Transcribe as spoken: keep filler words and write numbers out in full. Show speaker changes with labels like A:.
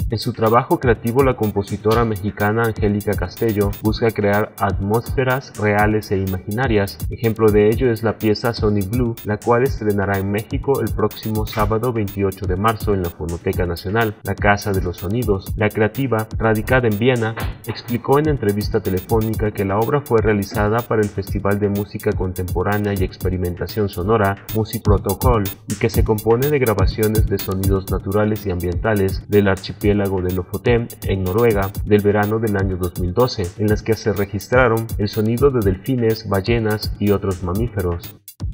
A: En su trabajo creativo, la compositora mexicana Angélica Castello busca crear atmósferas reales e imaginarias. Ejemplo de ello es la pieza Sonic Blue, la cual estrenará en México el próximo sábado veintiocho de marzo en la Fonoteca Nacional, la Casa de los Sonidos. La creativa, radicada en Viena, explicó en entrevista telefónica que la obra fue realizada para el Festival de Música Contemporánea y Experimentación Sonora Music Protocol y que se compone de grabaciones de sonidos naturales y ambientales del archipiélago de Lofoten en Noruega del verano del año dos mil doce, en las que se registraron el sonido de delfines, ballenas y otros mamíferos.